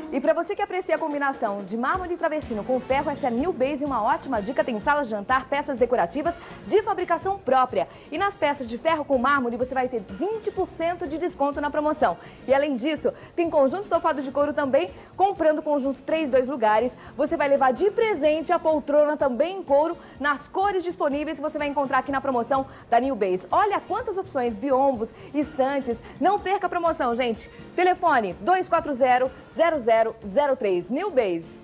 E para você que aprecia a combinação de mármore e travertino com ferro, essa é a New Base, uma ótima dica. Tem sala de jantar, peças decorativas de fabricação própria. E nas peças de ferro com mármore você vai ter 20% de desconto na promoção. E além disso, tem conjunto estofado de couro também. Comprando o conjunto 3, 2 lugares, você vai levar de presente a poltrona também em couro, nas cores disponíveis que você vai encontrar aqui na promoção da New Base. Olha quantas opções, biombos, estantes. Não perca a promoção, gente. Telefone 240-0003. New Base.